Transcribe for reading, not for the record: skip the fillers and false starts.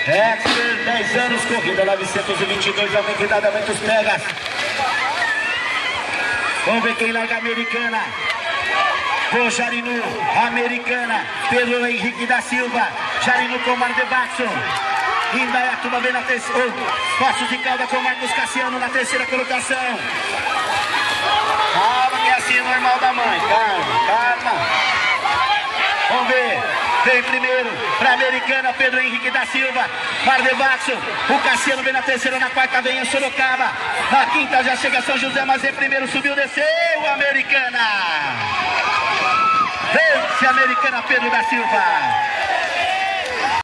Expert, 10 anos, corrida 922, alguém que dá muitos pegas. Vamos ver quem larga a Americana. O Jarinu, Americana, Pedro Henrique da Silva, Jarinu com Mardebaxo. Indaiatuba vem na terceira, Poços de Calda com Marcos Cassiano na terceira colocação. Calma que é assim normal da mãe, calma. Vamos ver, vem primeiro para Americana, Pedro Henrique da Silva, Mardebaxo, o Cassiano vem na terceira, na quarta vem a Sorocaba, na quinta já chega São José, mas em primeiro subiu, desceu a Americana. Vence a Americana, Pedro da Silva.